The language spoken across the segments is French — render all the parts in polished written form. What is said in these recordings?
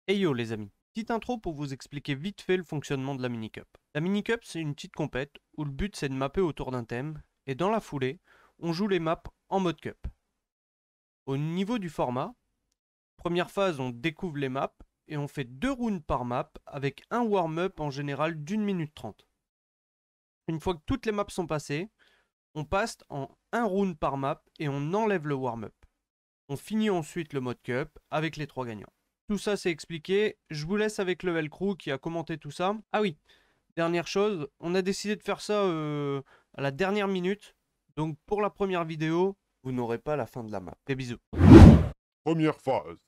Hey yo les amis, petite intro pour vous expliquer vite fait le fonctionnement de la mini-cup. La mini-cup c'est une petite compète où le but c'est de mapper autour d'un thème et dans la foulée, on joue les maps en mode cup. Au niveau du format, première phase on découvre les maps et on fait 2 rounds par map avec un warm-up en général d'1 minute 30. Une fois que toutes les maps sont passées, on passe en 1 round par map et on enlève le warm-up. On finit ensuite le mode cup avec les 3 gagnants. Tout ça c'est expliqué, je vous laisse avec Level Crew qui a commenté tout ça. Ah oui, dernière chose, on a décidé de faire ça à la dernière minute. Donc pour la première vidéo, vous n'aurez pas la fin de la map. Des bisous. Première phase.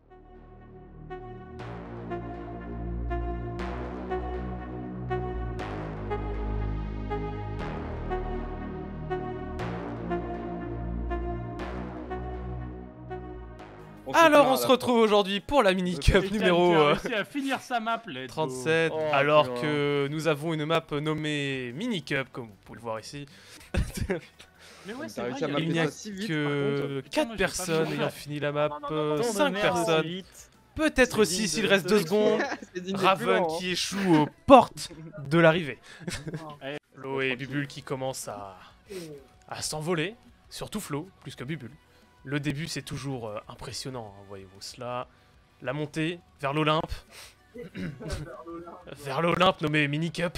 Alors on se retrouve aujourd'hui pour la mini-cup numéro à finir sa map, 37, Oh, alors putain. que nous avons une map nommée mini-cup, comme vous pouvez le voir ici. Mais ouais, T'as réussi à Il mapper n'y a ça si vite, que Putain, 4 moi, j'ai personnes pas vu. ayant fini la map, non, 5 merde, personnes, vite. peut-être C'est aussi digne s'il de reste 2 rester secondes, C'est digne des Raven plus lents, qui échoue aux portes de l'arrivée. Ouais. Flo et Bubule qui commencent à s'envoler, surtout Flo, plus que Bubule. Le début c'est toujours impressionnant, hein, voyez-vous cela. La montée vers l'Olympe. Vers l'Olympe nommé mini-cup.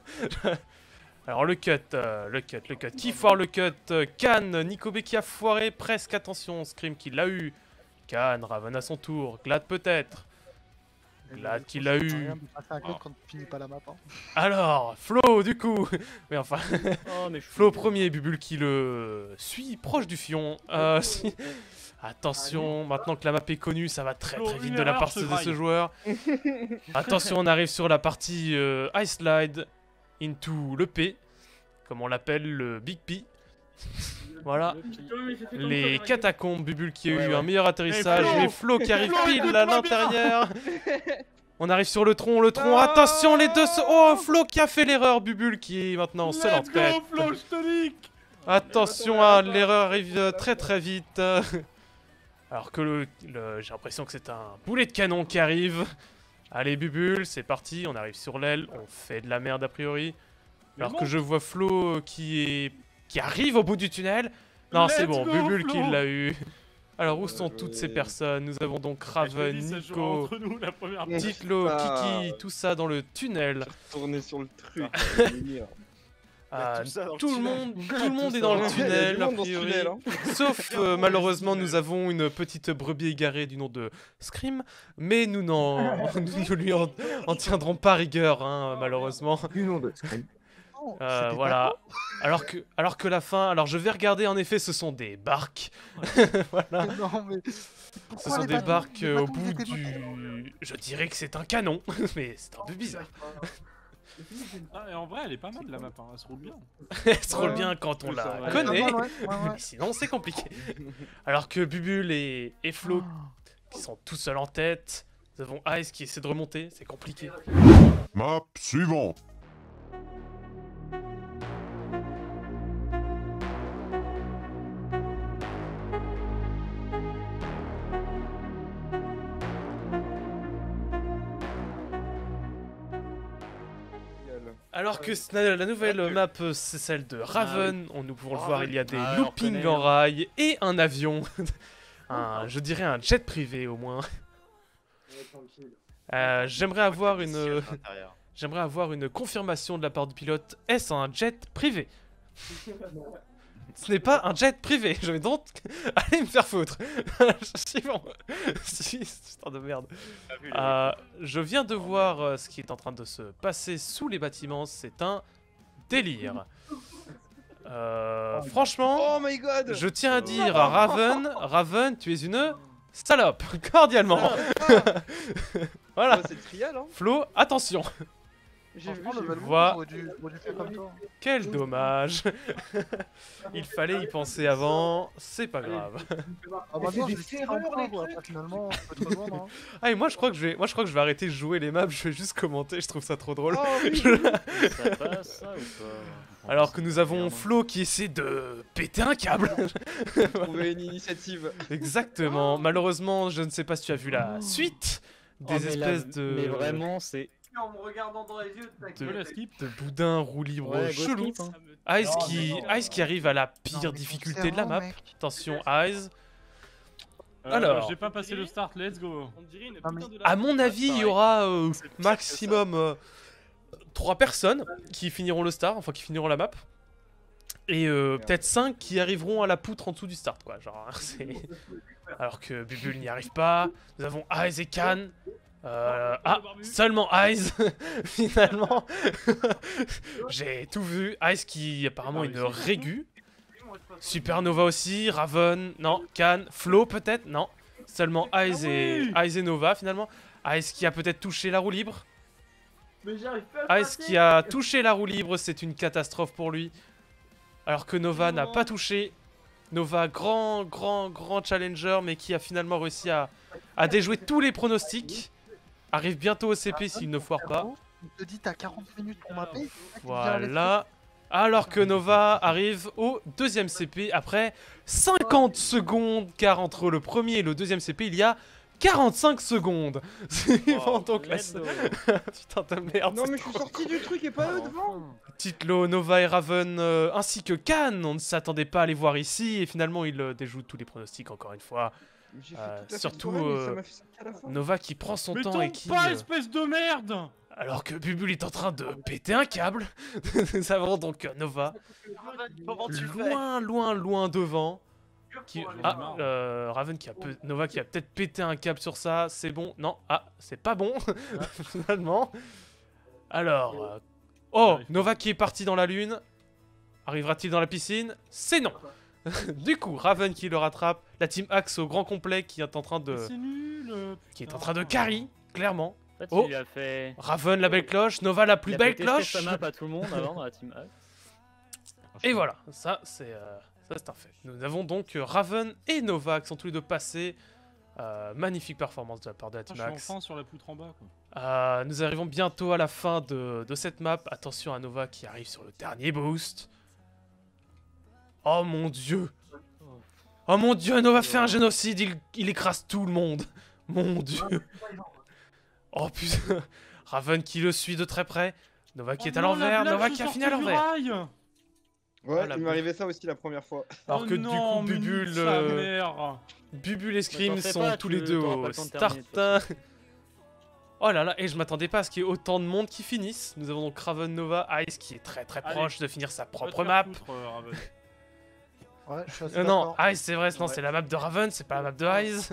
Alors le cut. Qui foire le cut? Khan, Nico B qui a foiré presque, attention, Scream qui l'a eu. Khan, Raven à son tour, Glad peut-être. Glad qui l'a eu. Quand tu finis pas la map. Hein. Alors, Flo du coup. Mais enfin, Oh, mais Flo premier, Bubule qui le suit proche du fion. Si... Attention, maintenant que la map est connue, ça va très Flo, très vite une de la erreur, part ce de graille. ce joueur. Attention, on arrive sur la partie Ice Slide into le P, comme on l'appelle le Big P. Voilà, les catacombes, Bubule qui a eu un meilleur atterrissage, Flo et Flo qui arrive pile à l'intérieur. On arrive sur le tronc, attention les deux... Oh, Flo qui a fait l'erreur, Bubule qui est maintenant seul en tête. Flo, je te nique. Attention, l'erreur arrive très très vite. Alors que j'ai l'impression que c'est un boulet de canon qui arrive. Allez Bubule, c'est parti, on arrive sur l'aile, on fait de la merde a priori. Alors que je vois Flo qui arrive au bout du tunnel. Non, c'est Let's bon, go, Bubule Flo. qui l'a eu. Alors où sont toutes ces personnes? Nous avons donc Raven, Nico, Entre nous, la première Titlo, Ah. Kiki, tout ça dans le tunnel. Tourner sur le truc. Ah, tout ça dans le tout le monde est dans le Il y a tunnel, du a monde dans ce priori. tunnel, hein. Sauf malheureusement nous avons une petite brebis égarée du nom de Scream, mais nous ne lui en tiendrons pas rigueur, hein, malheureusement. Du nom de Scream. Voilà. Alors que la fin, alors je vais regarder, en effet ce sont des barques. Voilà. Non mais. Ce sont des barques au bout du... Je dirais que c'est un canon, mais c'est un peu bizarre. Ah, et en vrai, elle est pas mal la map, hein. Elle se roule bien. Elle se roule bien quand on la Ouais. connaît. Ouais. Sinon, c'est compliqué. Alors que Bubule et Flo, qui sont tout seuls en tête, nous avons Ice qui essaie de remonter, c'est compliqué. Map suivante. Alors que la nouvelle map, c'est celle de Raven. Nous pouvons le voir, il y a des Ah, on loopings reconnaît, en hein. rail et un avion. Je dirais un jet privé au moins. J'aimerais avoir une confirmation de la part du pilote. Est-ce un jet privé? Ce n'est pas un jet privé. Je vais donc aller me faire foutre. Suivant. Si, histoire de merde. Je viens de voir ce qui est en train de se passer sous les bâtiments. C'est un délire. Franchement, Oh my god. je tiens à dire à Raven, tu es une salope, cordialement. Voilà. C'est trial, hein. Flo, attention. J'ai vu, Franchement, j'ai le vu. Voilà. aurait dû faire comme toi. Quel dommage. Il fallait y penser avant. C'est pas grave. Ah bah non, je vais faire un point, quoi. Finalement, on peut te rejoindre. Hein. Ah et moi je crois que je vais arrêter de jouer les maps. Je vais juste commenter. Je trouve ça trop drôle. Oh oui. Ça passe, ça, ou pas? Alors que nous avons Flo qui essaie de péter un câble. Trouver une initiative. Exactement. Malheureusement, je ne sais pas si tu as vu la suite. des espèces Mais vraiment, c'est... En me regardant dans les yeux, Tu veux la skip? de boudins roue libre Ouais, go chelou. skip, hein. Ice qui arrive à la pire difficulté de la map. Attention, Ice. Alors. J'ai pas passé le start, let's go. À mon avis, il y aura maximum 3 personnes qui finiront le start, enfin qui finiront la map. Et peut-être 5 qui arriveront à la poutre en dessous du start, quoi. Genre, c'est... Alors que Bubul n'y arrive pas. Nous avons Ice et Can. Seulement Ice, finalement. J'ai tout vu. Ice qui apparemment une régu. Supernova aussi, Raven, non, Can, Flo peut-être, non. Seulement Ice et Nova finalement. Ice qui a peut-être touché la roue libre. Ice qui a touché la roue libre, c'est une catastrophe pour lui. Alors que Nova n'a pas touché. Nova, grand challenger, mais qui a finalement réussi à déjouer tous les pronostics. Arrive bientôt au CP s'il ne foire pas. On te dit t'as 40 minutes pour mapper. Voilà. Alors que Nova arrive au deuxième CP après 50 secondes, car entre le premier et le deuxième CP, il y a 45 secondes. Suivant donc la... Putain de merde. Non mais je suis sorti du truc et pas eux devant. Titlo, Nova et Raven, ainsi que Can, on ne s'attendait pas à les voir ici, et finalement il déjoue tous les pronostics encore une fois. Surtout Nova qui prend son temps et qui... pas, espèce de merde. Alors que Bubul est en train de péter un câble. Nous avons donc Nova. Loin devant. Raven qui a Nova qui a peut-être pété un câble sur ça. C'est bon. Non. Ah, c'est pas bon. Finalement. Alors. Oh, Nova qui est parti dans la lune. Arrivera-t-il dans la piscine? C'est non. Du coup, Raven qui le rattrape. La team Axe au grand complet qui est en train de... C'est nul. Qui est en train de carry, clairement. En fait, Oh. il a fait... Raven la belle cloche, Nova la plus belle cloche. Il a fait tester sa map à tout le monde avant dans la team Axe. Et voilà, ça c'est un fait. Nous avons donc Raven et Nova qui sont tous les deux passés. Magnifique performance de la part de la team Je suis Axe. enfin sur la poutre en bas, quoi. Nous arrivons bientôt à la fin de cette map. Attention à Nova qui arrive sur le dernier boost. Oh mon dieu. Oh mon dieu, Nova fait un génocide, il écrase tout le monde. Mon dieu. Oh putain. Raven qui le suit de très près. Nova qui est à l'envers, Nova qui a fini à l'envers. Ouais, la il m'est arrivé ça aussi la première fois. Alors que du coup, Bubul et Scream sont tous les deux au start. Oh là là, et je m'attendais pas à ce qu'il y ait autant de monde qui finissent. Nous avons donc Raven Nova, Ice qui est très proche de finir sa propre map. Ouais, je suis assez Non, d'accord. Ice c'est vrai, non, c'est la map de Raven, c'est pas la map de Ice.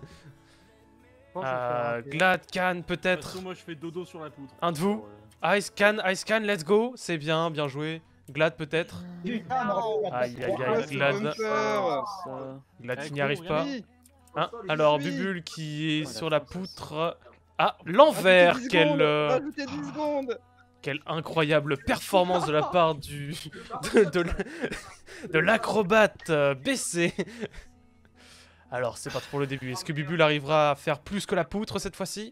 Glad, Can peut-être. Moi je fais dodo sur la poutre. Un de vous. Ice Can, let's go. C'est bien joué. Glad peut-être. Aïe, Glad. Glad qui n'y arrive pas. Hein, alors Bubul qui est sur la poutre. Ah, l'envers. Quelle incroyable performance de la part de l'acrobate BC. Alors, c'est pas trop le début. Est-ce que Bubul arrivera à faire plus que la poutre cette fois-ci?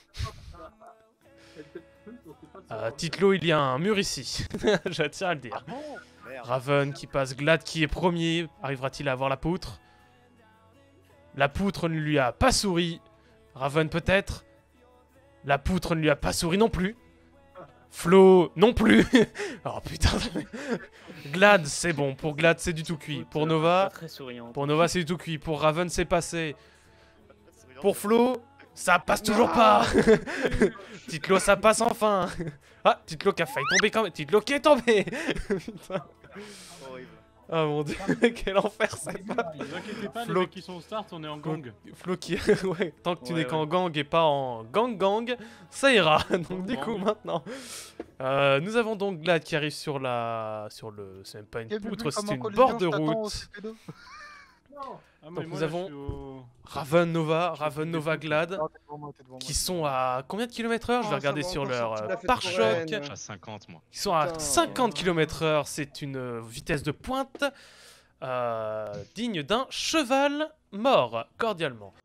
Titlo, il y a un mur ici. Je tiens à le dire. Raven qui passe, Glad qui est premier. Arrivera-t-il à avoir la poutre? La poutre ne lui a pas souri. Raven peut-être. La poutre ne lui a pas souri non plus. Flo non plus. Oh putain. Glad c'est bon. Pour Glad c'est du tout cuit. Pour Nova, c'est du tout cuit. Pour Raven c'est passé. Pour Flo, ça passe toujours pas. Titlo ça passe enfin. Ah, Titlo qui a failli tomber quand même. Titlo qui est tombé. Putain. Oh mon dieu, quel enfer cette map. Ne vous inquiétez pas, Flo... les mecs qui sont au start, on est en gang. Flo qui... ouais, tant que tu n'es qu'en gang et pas en gang, ça ira. Donc du coup maintenant... nous avons donc Glad qui arrive sur la... C'est même pas une poutre, c'est une bord de route. Donc nous avons Raven Nova, Glad, qui sont à combien de km/h? Je vais regarder sur leur pare-choc. À 50 moi. Ils sont à 50 km/h, c'est une vitesse de pointe digne d'un cheval mort, cordialement.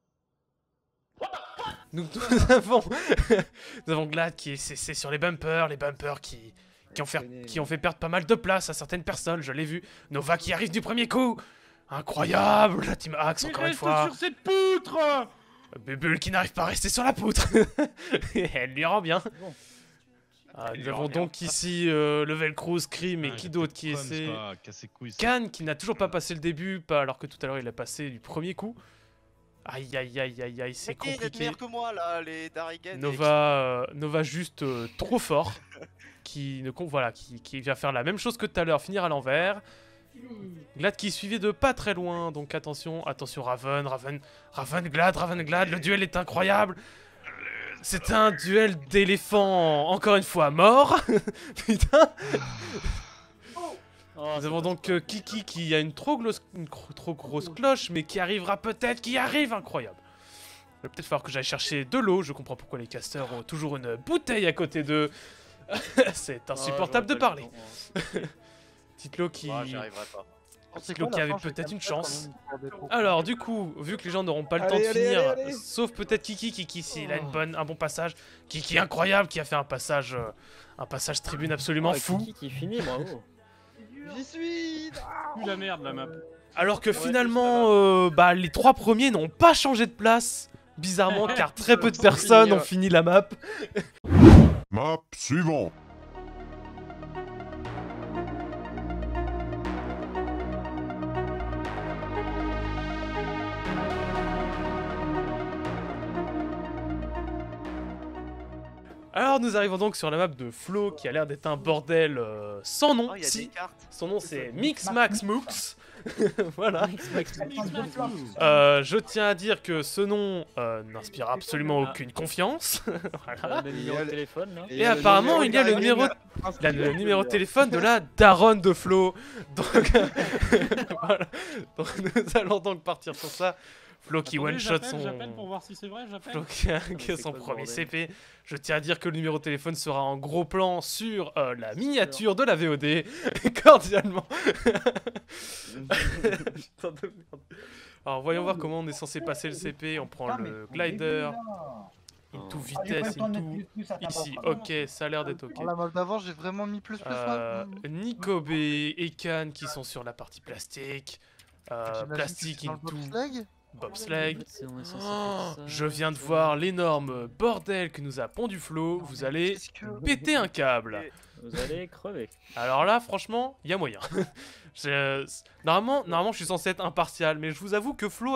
Nous avons Glad qui est sur les bumpers qui ont fait perdre pas mal de place à certaines personnes, je l'ai vu. Nova qui arrive du premier coup. Incroyable, la team Axe encore une fois. Sur cette poutre. Bubule qui n'arrive pas à rester sur la poutre. Elle lui rend bien. Bon. Nous avons donc ici le Velcro, Scream et qui d'autre qui essaie. Khan qui n'a toujours pas passé le début, alors que tout à l'heure il a passé du premier coup. Aïe aïe aïe aïe aïe, c'est compliqué. Il est meilleur que moi là, les Darigen. Nova juste trop fort. Qui vient faire la même chose que tout à l'heure, finir à l'envers. Glad qui suivait de pas très loin, donc attention, attention Raven, Glad, le duel est incroyable. C'est un duel d'éléphants, encore une fois, mort. Putain. Nous avons donc Kiki qui a une trop grosse cloche, mais qui arrivera peut-être, incroyable. Il va peut-être falloir que j'aille chercher de l'eau, je comprends pourquoi les casters ont toujours une bouteille à côté d'eux. C'est insupportable de parler. Titlo qui... J'y arriverai pas. Titlo qui avait peut-être une chance. Alors du coup, vu que les gens n'auront pas le temps de finir, sauf peut-être Kiki s'il a un bon passage. Kiki incroyable qui a fait un passage tribune absolument fou. Kiki qui finit, bravo. J'y suis. Plus la merde la map. Alors que finalement, les 3 premiers n'ont pas changé de place. Bizarrement, car très peu de personnes ont fini la map. Map suivante. Alors nous arrivons donc sur la map de Flo qui a l'air d'être un bordel sans nom. Oh, il y a des cartes. Son nom c'est Mix Max Mooks. Voilà. Je tiens à dire que ce nom n'inspire absolument aucune confiance. Voilà. Le numéro de téléphone là. Et apparemment il y a le numéro de téléphone de la daronne de Flo. Donc, voilà. Donc nous allons donc partir sur ça. Flo qui one-shot son... J'appelle pour voir si c'est vrai, j'appelle. Flo qui a son premier CP. Je tiens à dire que le numéro de téléphone sera en gros plan sur la miniature de la VOD. Cordialement. Putain de merde. Alors voyons voir comment on est censé passer le CP. On prend le glider. Into vitesse, into... Ici, ok, ça a l'air d'être ok. Dans la map d'avant, j'ai vraiment mis plus là. Nikobe et Khan qui sont sur la partie plastique. Plastique into... Bobsleigh. Je viens de voir l'énorme bordel que nous a pondu Flo. Vous allez péter un câble. Vous allez crever. Alors là, franchement, il y a moyen. Normalement, je suis censé être impartial, mais je vous avoue que Flo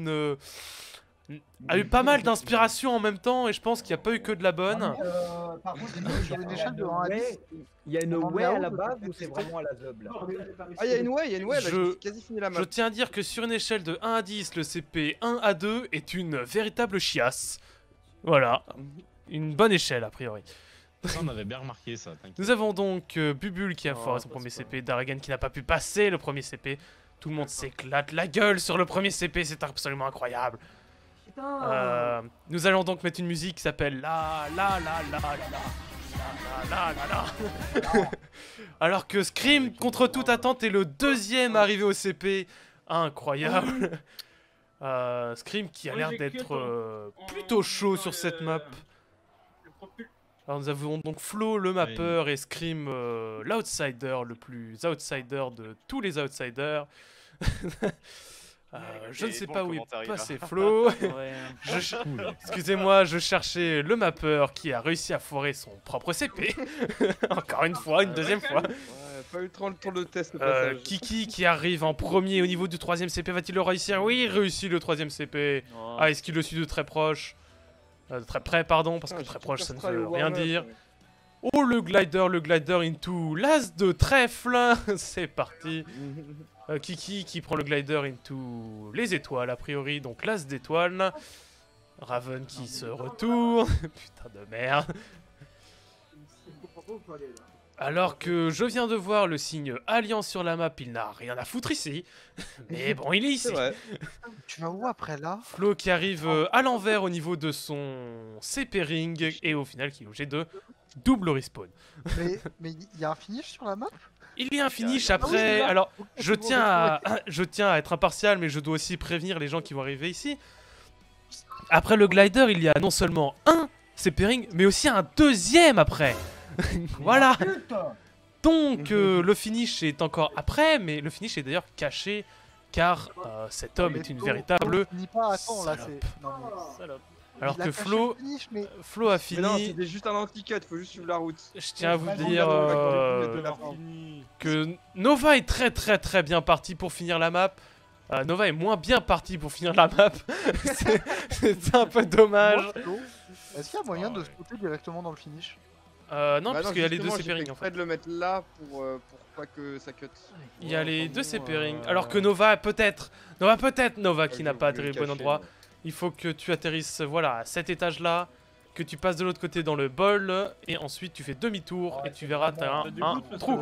a eu pas mal d'inspiration en même temps, et je pense qu'il n'y a pas eu que de la bonne. Par contre, sur une échelle de 1 à 10. Il y a une way à la base ou c'est vraiment à la zob là? Ah, il y a une way, là, j'ai quasi fini la map. Je tiens à dire que sur une échelle de 1 à 10, le CP 1 à 2 est une véritable chiasse. Voilà. Une bonne échelle, a priori. Ça, on avait bien remarqué ça, t'inquiète. Nous avons donc Bubule qui a foiré son premier CP, Darigen qui n'a pas pu passer le premier CP. Tout le monde s'éclate la gueule sur le premier CP, c'est absolument incroyable. Nous allons donc mettre une musique qui s'appelle la. Alors que Scream, contre toute attente, est le deuxième arrivé au CP. Incroyable. Scream qui a l'air d'être plutôt chaud sur cette map. Alors nous avons donc Flo le mapper et Scream l'outsider, le plus outsider de tous les outsiders. Je ne sais pas où est passé Flo. Excusez-moi, je cherchais le mapper qui a réussi à foirer son propre CP. Encore une fois, une deuxième fois. Ouais, pas eu trop le tour de test. Kiki qui arrive en premier au niveau du troisième CP, va-t-il le réussir? Oui, il réussit le troisième CP. Oh. Ah, est-ce qu'il le suit de très proche? De très près, pardon, parce que très proche ça ne veut rien dire. Oh, le glider into l'as de trèfle. C'est parti. Kiki qui prend le glider into les étoiles, a priori, donc l'as d'étoiles. Raven qui se retourne. Putain de merde. Alors que je viens de voir le signe Alliance sur la map, il n'a rien à foutre ici. Mais bon, il est ici. Tu vas où après là? Flo qui arrive à l'envers au niveau de son CP ring et au final qui est obligé de double respawn. Mais il y a un finish sur la map? Il y a un finish après. Alors, je tiens à être impartial, mais je dois aussi prévenir les gens qui vont arriver ici. Après le glider, il y a non seulement un CP ring, mais aussi un deuxième après. Voilà. Donc le finish est encore après, mais le finish est d'ailleurs caché car cet homme est une véritable Ni pas, attends, là, salope. c'est. Non, mais. Salope. Alors Il a que caché Flo, le finish, mais. Flo a Mais fini. non, c'était juste un anti-cut, faut juste suivre la route. Je tiens à vous Ouais, dire que Nova est très bien parti pour finir la map. Nova est moins bien parti pour finir la map. C'est un peu dommage. Moi, Flo, est-ce qu'il y a moyen de sauter directement dans le finish? Non, parce qu'il y a les deux C-pairings en fait. De le mettre là pour pas que ça cut. Il y a les deux C-pairings. Alors que Nova peut-être Nova qui n'a pas atterri au bon endroit. Il faut que tu atterrisses voilà à cet étage là, que tu passes de l'autre côté dans le bol et ensuite tu fais demi-tour et tu verras t'as un trou.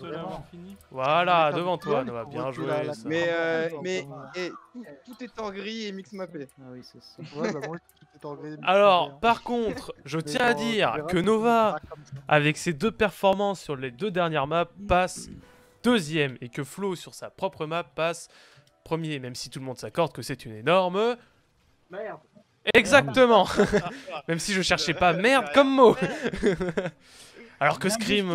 Voilà devant toi Nova, bien joué. Ça. Mais tout est en gris et mix mappé. Ah oui, c'est ça. Ouais, bah moi, tout est en gris, Alors par contre, je tiens à dire que Nova avec ses deux performances sur les deux dernières maps passe deuxième et que Flo sur sa propre map passe premier, même si tout le monde s'accorde que c'est une énorme Merde. Exactement. Même si je cherchais pas merde comme mot. Alors que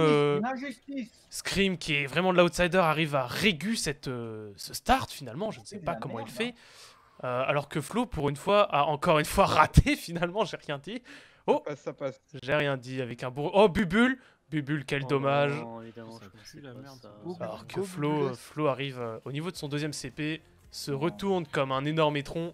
Scream qui est vraiment de l'outsider arrive à régu ce start finalement, je ne sais pas comment il fait. Alors que Flo pour une fois a encore une fois raté finalement, j'ai rien dit. Oh, ça passe. J'ai rien dit avec un bourreau. Oh Bubule, quel dommage. Non, évidemment, je pensais la pas merde. ça. Alors que Flo arrive au niveau de son deuxième CP, se retourne comme un énorme étron.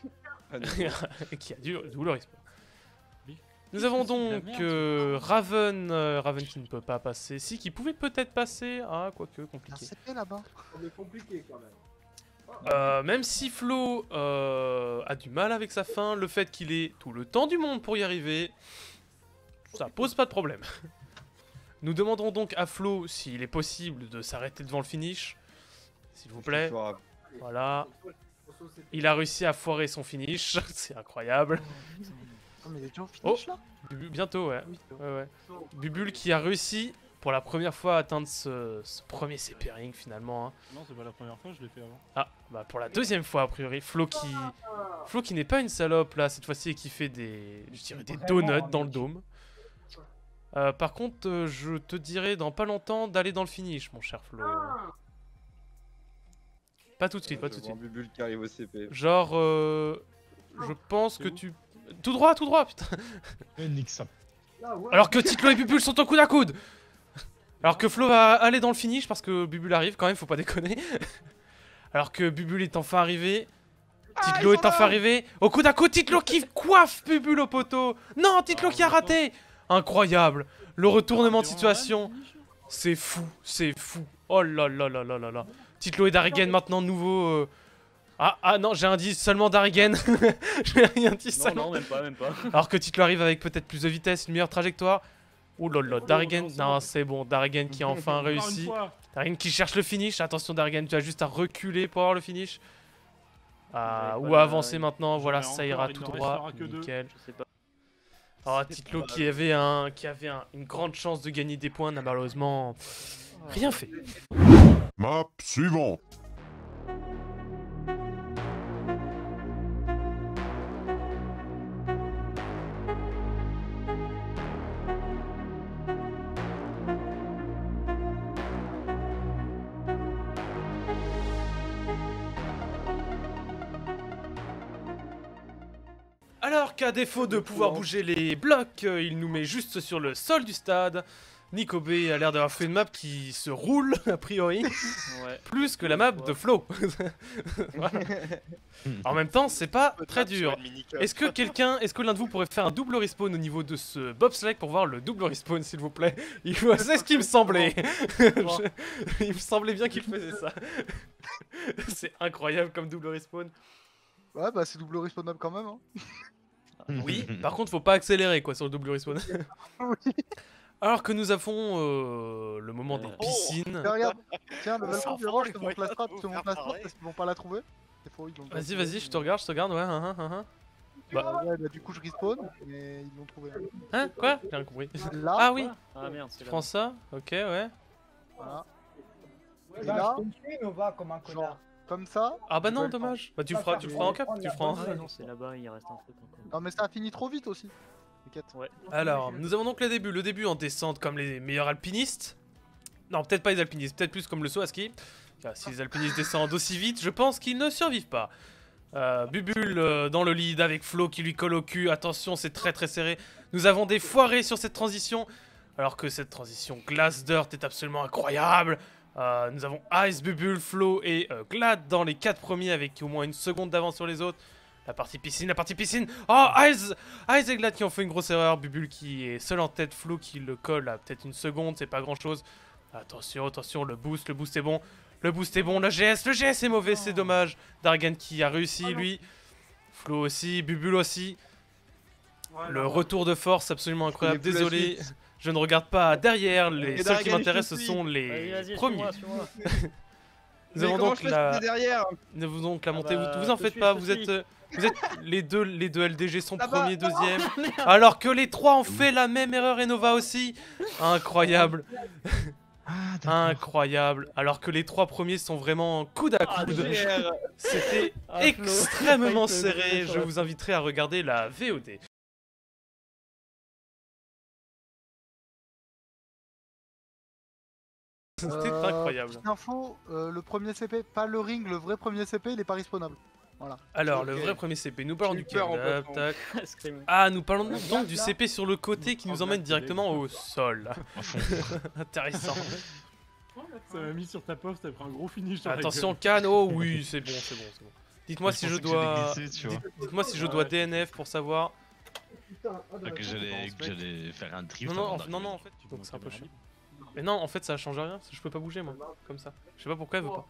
Qui a dû le respawn. Nous avons donc Raven qui ne peut pas passer. Si, qui pouvait peut-être passer. Ah, quoique, compliqué. CP là-bas. C'est compliqué quand même. Même si Flo a du mal avec sa fin, le fait qu'il ait tout le temps du monde pour y arriver, ça pose pas de problème. Nous demanderons donc à Flo s'il est possible de s'arrêter devant le finish. S'il vous plaît. Voilà. Il a réussi à foirer son finish, c'est incroyable. Oh, mais il est déjà au finish là? Bientôt, ouais. Bubule qui a réussi pour la première fois à atteindre ce premier C-pairing finalement. Hein. Non, c'est pas la première fois, je l'ai fait avant. Ah, bah pour la deuxième fois a priori. Flo qui n'est pas une salope là cette fois-ci et qui fait des donuts dans le dôme. Par contre, je te dirais dans pas longtemps d'aller dans le finish, mon cher Flo. Pas tout de suite, pas tout de suite. Bubule qui arrive au CP. Genre, je pense que tu... Tout droit, putain. Nique ça. Alors que Titlo et Bubule sont au coude à coude. Alors que Flo va aller dans le finish parce que Bubule arrive quand même, faut pas déconner. Alors que Bubule est enfin arrivé. Titlo est enfin arrivé. Au coude à coude, Titlo qui coiffe Bubule au poteau. Non, Titlo qui a raté. Incroyable. Le retournement de situation. C'est fou, c'est fou. Oh là là là là là là. Titlo et Darigen maintenant nouveau... Ah non, j'ai un dit seulement Darigen. J'ai rien dit seulement. Non, même pas. Alors que Titlo arrive avec peut-être plus de vitesse, une meilleure trajectoire. Ouh là là, Darigen, non c'est bon, Darigen qui a enfin réussi. Darigen qui cherche le finish, attention Darigen, tu as juste à reculer pour avoir le finish. Ou à avancer maintenant, voilà, ça ira tout droit, nickel. Oh, Titlo qui avait une grande chance de gagner des points n'a malheureusement rien fait. Map suivante. Alors qu'à défaut de pouvoir bouger les blocs, il nous met juste sur le sol du stade. Nico B a l'air d'avoir fait une map qui se roule, a priori, plus que la map de Flo. En même temps, c'est pas très dur. Est-ce que l'un de vous pourrait faire un double respawn au niveau de ce bobsleigh pour voir le double respawn, s'il vous plaît? C'est ce qui me semblait. Il me semblait bien qu'il faisait ça. C'est incroyable comme double respawn. Ouais, bah c'est double respawnable quand même. Hein. Oui, par contre, faut pas accélérer quoi sur le double respawn. Oui. Alors que nous avons le moment des piscines. Regarde, tiens, le balcon, viens voir, je te montre la strat, parce qu'ils vont pas la trouver. Vas-y, je te regarde, ouais. Bah, du coup, je respawn, mais ils l'ont trouvé. Hein? Quoi? J'ai rien compris. Là, ah oui. Ah merde, c'est tu prends ça? Ok, ouais. Voilà. Et là, on va comme un connard. Comme ça. Ah bah non, dommage. Bah tu le feras en cap, tu le feras en... non, c'est là-bas, il reste un truc encore. Non mais ça a fini trop vite aussi. Ouais. Alors, nous avons donc le début en descente comme les meilleurs alpinistes. Non, peut-être pas les alpinistes, peut-être plus comme le saut à ski. Car si les alpinistes descendent aussi vite, je pense qu'ils ne survivent pas. Bubule dans le lead avec Flo qui lui colle au cul. Attention, c'est très très serré. Nous avons des foirés sur cette transition. Alors que cette transition Glass-Dirt est absolument incroyable. Nous avons Ice, Bubule, Flo et Glad dans les 4 premiers avec au moins une seconde d'avance sur les autres. La partie piscine. Oh, Ice et Glad qui ont fait une grosse erreur. Bubule qui est seul en tête. Flo qui le colle à peut-être une seconde, c'est pas grand chose. Attention, le boost est bon. Le GS est mauvais, c'est dommage. Dargan qui a réussi, lui. Flo aussi, Bubule aussi. Le retour de force absolument incroyable. Désolé, je ne regarde pas derrière. Les seuls qui m'intéressent, ce sont les premiers. Nous avons donc la montée. Vous en faites pas, vous êtes les deux LDG sont premier, deuxième. Alors que les 3 ont fait la même erreur et Nova aussi. Incroyable. Incroyable. Alors que les 3 premiers sont vraiment coude à coude. C'était extrêmement serré. Je vous inviterai à regarder la VOD. C'était incroyable. Petite info, le premier CP, pas le ring, le vrai premier CP, il est pas respawnable. Voilà. Alors, le vrai premier CP, nous parlons duquel? Nous parlons donc du CP sur le côté qui nous emmène directement au sol. Intéressant. Ça m'a mis sur ta poste après un gros finish. Attention, Can, oh oui, c'est bon. Dites-moi si je dois. Dites-moi si je dois DNF pour savoir. Que j'allais faire un drift. Non, en fait, donc c'est un peu chiant. Mais non, en fait, ça change rien, je peux pas bouger moi, comme ça. Je sais pas pourquoi elle veut pas.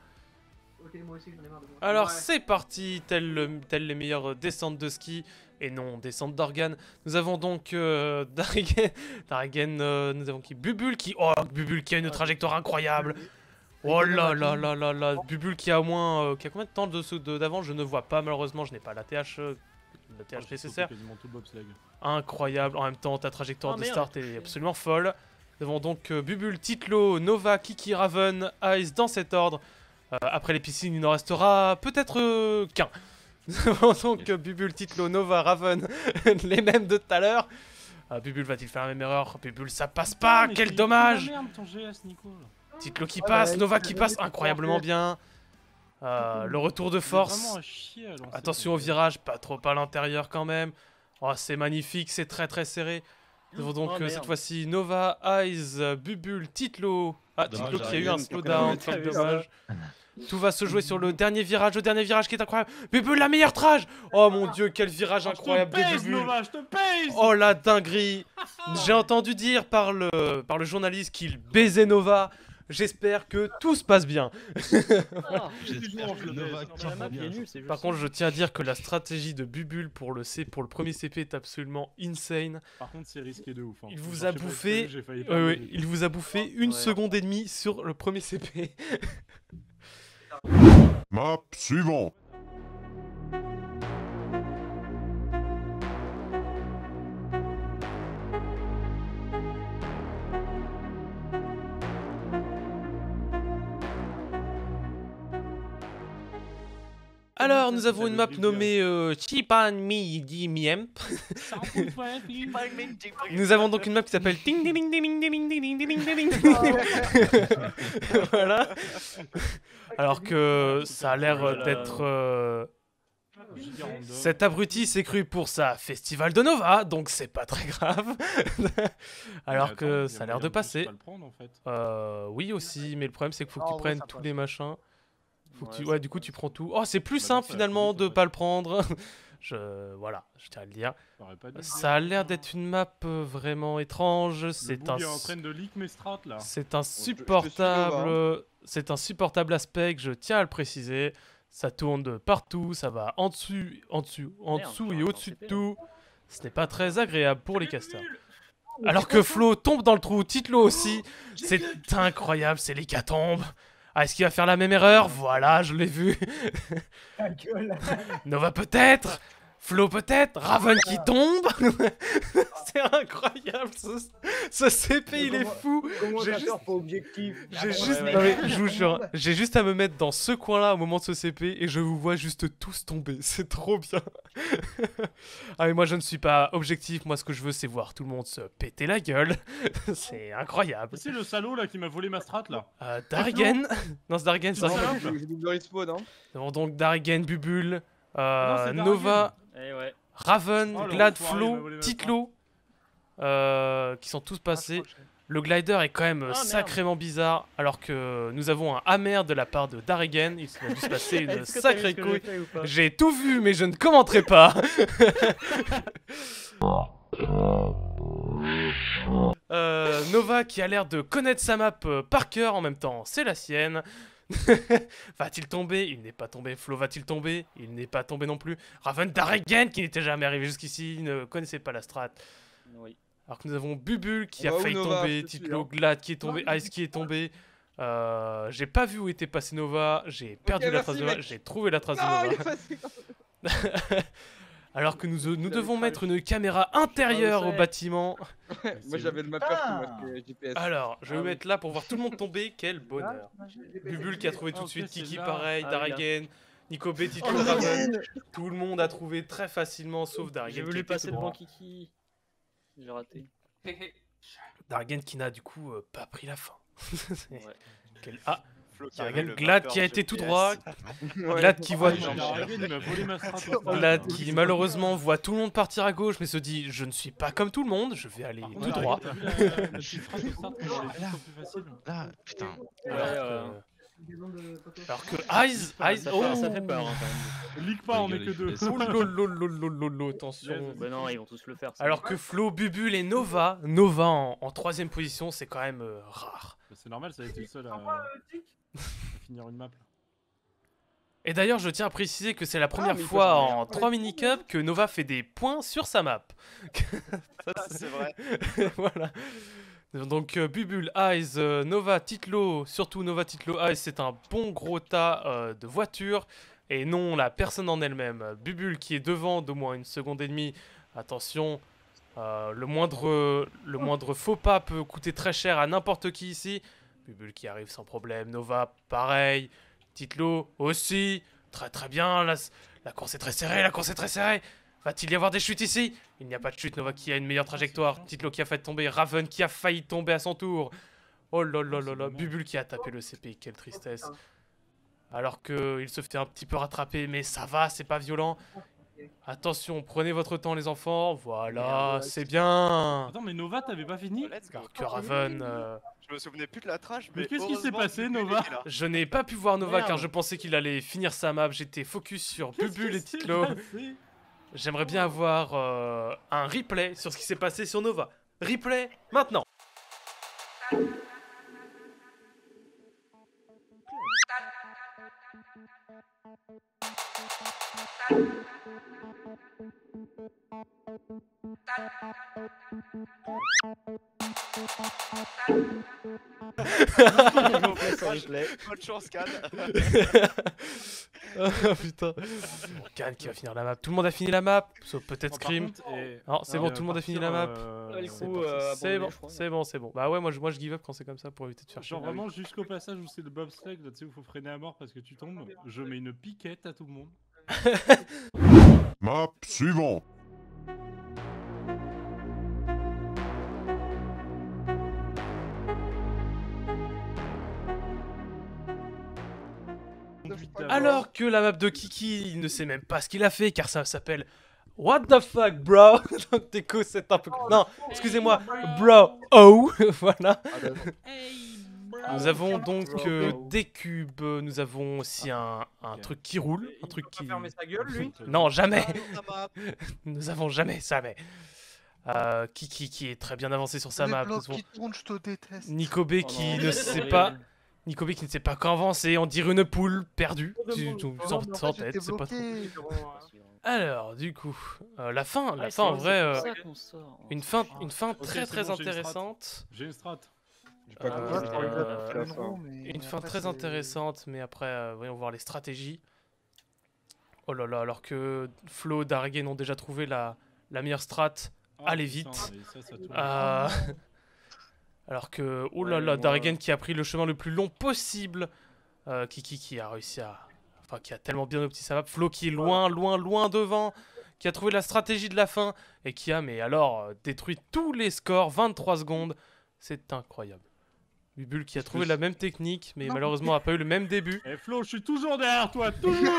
Alors c'est parti, tel les meilleures descentes de ski, et non, descente d'organes. Nous avons donc Dargan, nous avons qui Bubule qui... Oh, Bubule qui a une trajectoire incroyable. Oh là là là là là, Bubule qui a au moins... qui a combien de temps d'avant? Je ne vois pas, malheureusement, je n'ai pas la TH nécessaire. Incroyable, en même temps, ta trajectoire de start est absolument folle. Nous avons donc Bubule, Titlo, Nova, Kiki, Raven, Ice dans cet ordre. Après les piscines, il n'en restera peut-être qu'un. Nous avons donc Bubule, Titlo, Nova, Raven, les mêmes de tout à l'heure. Bubule va-t-il faire la même erreur? Bubule, ça passe pas, quel dommage! Titlo qui passe, Nova qui passe incroyablement bien. Le retour de force. Attention au virage, pas trop à l'intérieur quand même. Oh, c'est magnifique, c'est très très serré. Nous avons donc cette fois-ci Nova, Eyes, Bubule, Titlo. Titlo qui a eu un slowdown, quel dommage. Tout va se jouer sur le dernier virage qui est incroyable. Bubule, la meilleure trage. Oh mon dieu, quel virage incroyable de Bubule. Oh la dinguerie. J'ai entendu dire par le journaliste qu'il baisait Nova. J'espère que tout se passe bien. Par contre, je tiens à dire que la stratégie de Bubule pour le premier CP est absolument insane. Par contre, c'est risqué de ouf. Hein. Il vous a bouffé, il vous a bouffé une seconde et demie sur le premier CP. Map suivante. Alors, nous avons une map nommée Chipan Midi Miem. Nous avons donc une map qui s'appelle Ding Ding Ding Ding Ding Ding Ding Ding Ding. Voilà. Alors que ça a l'air d'être... Cet abruti s'est cru pour sa Festival de Nova, donc c'est pas très grave. Alors que ça a l'air de passer. Oui aussi, mais le problème c'est qu'il faut que tu prennes tous les machins. Ouais, du coup tu prends tout. Oh, c'est plus simple finalement de pas le prendre. Voilà, je tiens à le dire. Ça a l'air d'être une map vraiment étrange. C'est insupportable aspect, je tiens à le préciser. Ça tourne de partout, ça va en dessous et au-dessus de tout. Ce n'est pas très agréable pour les casters. Alors que Flo tombe dans le trou, Titlo aussi. C'est incroyable, c'est l'hécatombe. Est-ce qu'il va faire la même erreur? Voilà, je l'ai vu. Nova peut-être. Flo peut-être, Raven qui tombe. C'est incroyable, ce CP il est fou. J'ai juste... Non, mais, je vous jure, j'ai juste à me mettre dans ce coin-là au moment de ce CP et je vous vois juste tous tomber. C'est trop bien. Ah mais moi je ne suis pas objectif, moi ce que je veux c'est voir tout le monde se péter la gueule. C'est incroyable. C'est le salaud là qui m'a volé ma strat là. Darrigan. Non c'est Darrigan ça. J'ai double respawn, hein. Nous avons donc Darrigan, Bubule, c'est Nova, ouais. Raven, Oh, Glad, l'enfoiré, il m'a Flo, volé ma Titlo, qui sont tous passés. Le glider est quand même sacrément bizarre, alors que nous avons un amer de la part de Darrigan. Il a dû se passer une sacrée couille. J'ai tout vu, mais je ne commenterai pas. Nova qui a l'air de connaître sa map par cœur en même temps, c'est la sienne. Va-t-il tomber? Il n'est pas tombé. Flo va-t-il tomber? Il n'est pas tombé non plus. Raven, Darrigan qui n'était jamais arrivé jusqu'ici, il ne connaissait pas la strat. Oui. Alors que nous avons Bubule qui a Bah, failli Nova, tomber, je te suis, Titlo, hein. Glad qui est tombé, Ice qui est tombé. J'ai pas vu où était passé Nova, j'ai perdu la merci, trace de Nova, mec. j'ai trouvé la trace de Non, il est Nova. passé. Alors que nous devons mettre une caméra intérieure au bâtiment. Moi j'avais le mapper qui m'a fait GPS. Alors, je vais me mettre là pour voir tout le monde tomber, quel bonheur. Bubule qui a trouvé tout de suite, Kiki pareil, Darrigan, Nico B, Titlo, Raven. Tout le monde a trouvé très facilement sauf Darrigan. J'ai voulu passer devant Kiki. J'ai raté. Darrigan qui n'a du coup pas pris la fin. Ouais. Ah, Flo qui Darrigan, avait le Glad marqueur qui a été tout GPS. droit. Glad qui voit. Darrigan, il m'a volé ma strat. Glad qui malheureusement voit tout le monde partir à gauche mais se dit je ne suis pas comme tout le monde, je vais aller tout droit. La petite phrase de start, moi, je l'ai fait plus facile. Là, putain. Alors que Eyes, Ça fait peur hein, quand même. Leak pas, on est que deux. Oh lolo, attention. Bah non, ils vont tous le faire. ça. Alors que Flo, Bubule et Nova en troisième position, c'est quand même rare. C'est normal, ça a été le seul à finir une map. Et d'ailleurs, je tiens à préciser que c'est la première mais il faut fois jamais en 3 mini-cups que Nova fait des points sur sa map. Ah, c'est vrai. Voilà. Donc Bubule, Eyes, Nova, Titlo, surtout Nova, Titlo, Eyes, c'est un bon gros tas de voitures. Et non la personne en elle-même. Bubule qui est devant d'au moins 1 seconde et demie. Attention, le moindre faux pas peut coûter très cher à n'importe qui ici. Bubule qui arrive sans problème. Nova, pareil. Titlo aussi. Très très bien. La course est très serrée, la course est très serrée. Va-t-il y avoir des chutes ici? Il n'y a pas de chute. Nova qui a une meilleure trajectoire. Titlo qui a fait tomber. Raven qui a failli tomber à son tour. Oh là là là là. Bubule qui a tapé le CP. Quelle tristesse. Alors qu'il se fait un petit peu rattraper. Mais ça va, c'est pas violent. Attention, prenez votre temps les enfants. Voilà, c'est bien. Attends, mais Nova, t'avais pas fini? Alors que Raven... Je me souvenais plus de la trash, Mais mais qu'est-ce qui s'est heureusement passé, que Bubule Nova était là. Je n'ai pas pu voir Nova Merde. car je pensais qu'il allait finir sa map. J'étais focus sur Bubule et Titlo. J'aimerais bien avoir un replay sur ce qui s'est passé sur Nova. Replay maintenant. Bonne chance, Can. Oh putain. Can qui va finir la map. Tout le monde a fini la map, sauf peut-être Scream. Non, c'est bon, tout le monde a fini la map. C'est bon. Bah ouais, moi je give up quand c'est comme ça pour éviter de faire chier. Genre vraiment jusqu'au passage où c'est le bobsleigh, là, tu sais, où faut freiner à mort parce que tu tombes, je mets une piquette à tout le monde. Map suivante. Alors que la map de Kiki, il ne sait même pas ce qu'il a fait car ça s'appelle What the fuck, bro? Donc Déco, c'est un peu... Non, excusez-moi, bro, oh, voilà. Nous avons donc des cubes, nous avons aussi un truc qui roule, un truc qui... fermer sa gueule, lui. Non, jamais. Ah, Nous avons jamais. Kiki qui est très bien avancé sur sa Les map. blocs Nous avons qui tournent, je te déteste. Nico B qui ne sait pas... Nico B qui ne sait pas quand avancer, on dirait une poule perdue, sans tête, c'est pas trop... Alors, du coup, la fin en vrai, une fin très très intéressante. J'ai une strat. Une fin très intéressante, mais après, voyons voir les stratégies. Oh là là, alors que Flo, Dargen ont déjà trouvé la meilleure strat. Allez vite. Alors que, oh là là, Dargen qui a pris le chemin le plus long possible. Kiki qui a réussi à... Enfin, qui a tellement bien opti sa map. Flo qui est loin, loin devant. Qui a trouvé la stratégie de la fin. Et qui a, mais alors, détruit tous les scores. 23 secondes. C'est incroyable. Bubule qui a trouvé la même technique, mais malheureusement n'a pas eu le même début. Eh Flo, je suis toujours derrière toi, toujours.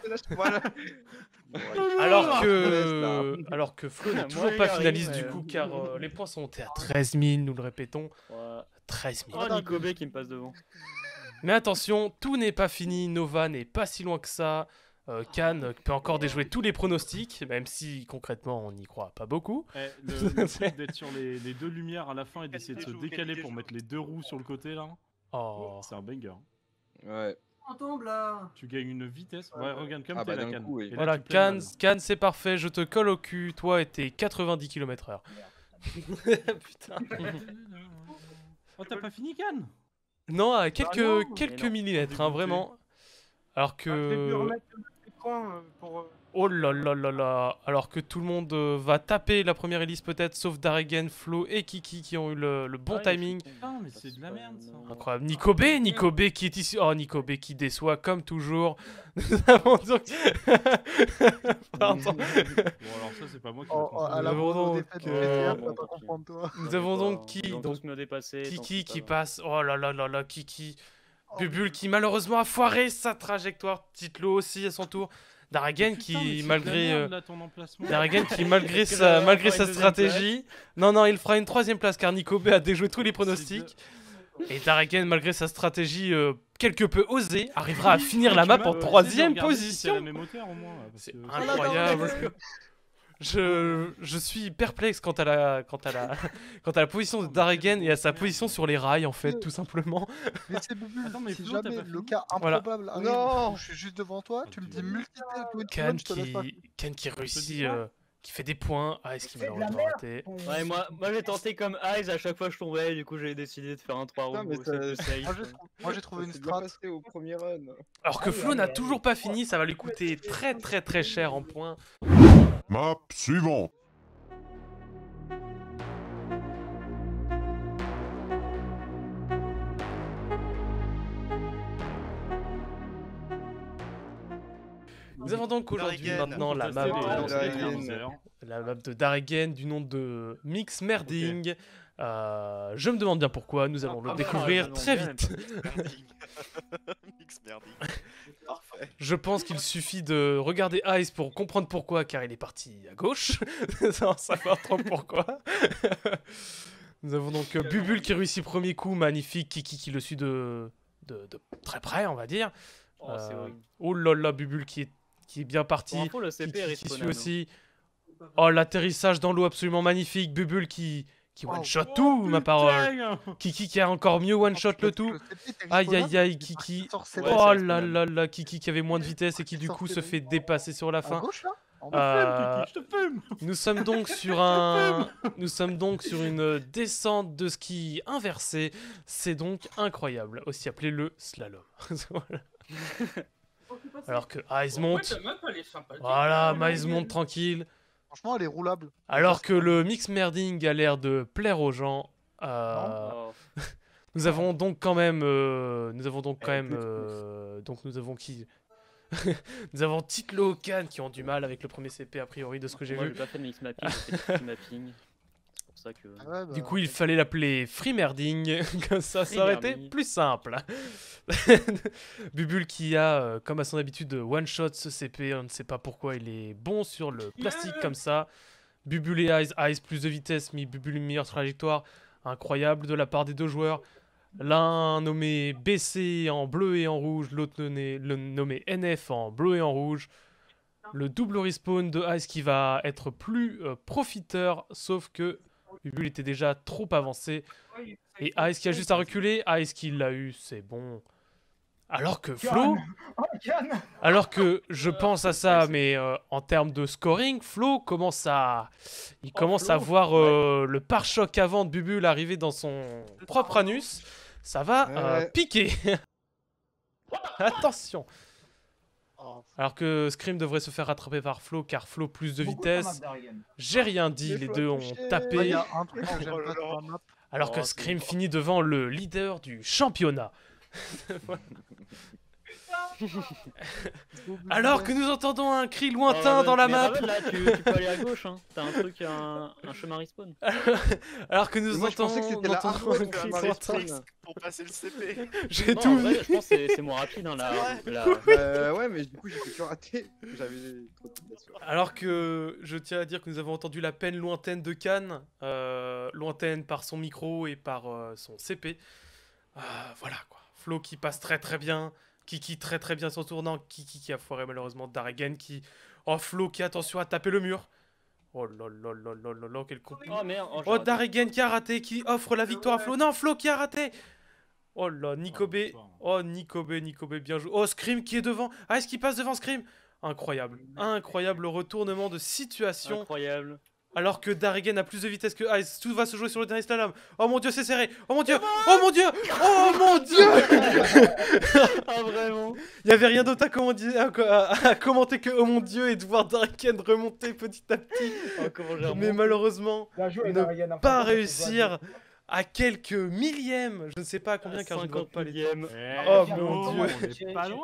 Alors que Flo n'est toujours pas finaliste du coup, car les points sont montés à 13 000, nous le répétons. 13 000. Oh, Nico B qui me passe devant. Mais attention, tout n'est pas fini, Nova n'est pas si loin que ça. Khan peut encore déjouer tous les pronostics, même si concrètement on n'y croit pas beaucoup. Le fait d'être sur les deux lumières à la fin et d'essayer de se décaler pour mettre les deux roues sur le côté là, c'est un banger. Ouais. On tombe là. Tu gagnes une vitesse. Ouais, regarde comme t'es la Khan. Oui. Voilà, Khan c'est parfait, je te colle au cul, toi et tes 90 km/h. Putain. Oh, t'as pas fini Khan? Non, à quelques millimètres, hein, vraiment. Alors que... Oh là là là là. Alors que tout le monde va taper la première hélice peut-être, sauf Dargen, Flo et Kiki qui ont eu le bon timing. Putain, mais c'est de la merde ça. Incroyable. Nico B qui est ici. Oh, Nico B qui déçoit comme toujours. Nous avons donc... Pardon. Bon alors ça c'est pas moi qui à la mort des fêtes de PTR, tu vas pas comprendre toi. Nous avons donc qui donc me dépasser. Kiki qui passe. Oh là là là là, Kiki. Bubule qui malheureusement a foiré sa trajectoire. Titlo aussi à son tour. Dargen qui malgré sa stratégie. Non, il fera une 3ème place car Nico B a déjoué tous les pronostics. Et Dargen malgré sa stratégie quelque peu osée arrivera à finir la map en 3ème position. C'est incroyable. Je suis perplexe quant à la position de Dargen et à sa position sur les rails en fait, tout simplement. Mais c'est Bubule, si jamais le cas improbable arrive, je suis juste devant toi, tu me dis Khan qui réussit, qui fait des points, Ice qui malheureusement raté. Ouais, moi j'ai tenté comme Ice, à chaque fois je tombais, du coup j'ai décidé de faire un 3 roues. Moi j'ai trouvé une strat au premier run. Alors que Flo n'a toujours pas fini, ça va lui coûter très cher en points. Map suivante. Nous avons donc aujourd'hui maintenant la map de Dargen du nom de Mix Merding. Je me demande bien pourquoi, nous allons le découvrir très vite. Mix Merding. Parfait. Je pense qu'il suffit de regarder Ice pour comprendre pourquoi, car il est parti à gauche, sans savoir trop pourquoi. Nous avons donc Bubule qui réussit premier coup, magnifique, Kiki qui le suit de très près, on va dire. Oh là là, Bubule qui est bien parti, qui suit aussi. Oh, l'atterrissage dans l'eau absolument magnifique, Bubule qui one-shot tout, ma parole. Kiki qui a encore mieux one-shot le tout. Aïe, Kiki. Oh là là là, Kiki qui avait moins de vitesse et qui du coup se fait dépasser sur la fin. Nous sommes donc sur une descente de ski inversée. C'est donc incroyable, aussi appelé le slalom. Alors que Ice monte. Voilà, Ice monte tranquille. Franchement, elle est roulable. Alors que le Mix Merding a l'air de plaire aux gens, nous avons donc quand même, nous avons qui nous avons Titlo, Khan qui ont du mal avec le premier CP a priori de ce que j'ai vu. J'ai pas fait de mix mapping, j'ai fait de mapping. C'est pour ça que... Du coup, il fallait l'appeler Free Merding, comme ça aurait été plus simple. Bubule qui a, comme à son habitude, one-shot ce CP, on ne sait pas pourquoi il est bon sur le plastique comme ça. Bubule et Ice plus de vitesse, mais Bubule une meilleure trajectoire. Incroyable de la part des deux joueurs. L'un nommé BC en bleu et en rouge, l'autre nommé NF en bleu et en rouge. Le double respawn de Ice qui va être plus profiteur, sauf que Bubule était déjà trop avancé. Et Ice qui a juste à reculer, Ice qui l'a eu, c'est bon. Alors que Flo, alors que je pense à ça, mais en termes de scoring, Flo commence à voir le pare-choc avant de Bubule arriver dans son propre anus. Ça va piquer. Attention. Alors que Scream devrait se faire rattraper par Flo, car Flo plus de vitesse. J'ai rien dit, les deux ont tapé. Alors que Scream finit devant le leader du championnat. Alors que nous entendons un cri lointain dans la map. Là, tu peux aller à gauche, hein. T'as un truc, un chemin respawn. Alors que nous entendons un cri lointain pour passer le CP. J'ai tout vu. Je pense que c'est moins rapide, hein, ouais, mais du coup, j'ai fait que rater. J'avais trop de vitesse. Alors que je tiens à dire que nous avons entendu la peine lointaine de Can, lointaine par son micro et par son CP. Voilà quoi. Flo qui passe très bien. Kiki très bien son tournant. Kiki qui a foiré malheureusement Darrigan qui... Oh Flo qui attention à taper le mur. Oh là, quel con. Oh merde. Oh Darrigan qui a raté, qui offre la victoire à Flo. Non, Flo qui a raté. Oh là, Nicobé. Oh Nicobé, bien joué. Oh Scream qui est devant. Ah, est-ce qu'il passe devant Scream? Incroyable. Incroyable retournement de situation. Incroyable. Alors que Darrigan a plus de vitesse que Ice, tout va se jouer sur le dernier slalom. Oh mon dieu, c'est serré. Oh mon dieu. Oh mon dieu. Oh mon dieu. Ah vraiment. Il n'y avait rien d'autre à commenter que oh mon dieu et de voir Darrigan remonter petit à petit. Mais malheureusement, ne pas réussir à quelques millièmes. Je ne sais pas à combien car je ne vois pas les temps. Oh mon dieu. On est pas loin.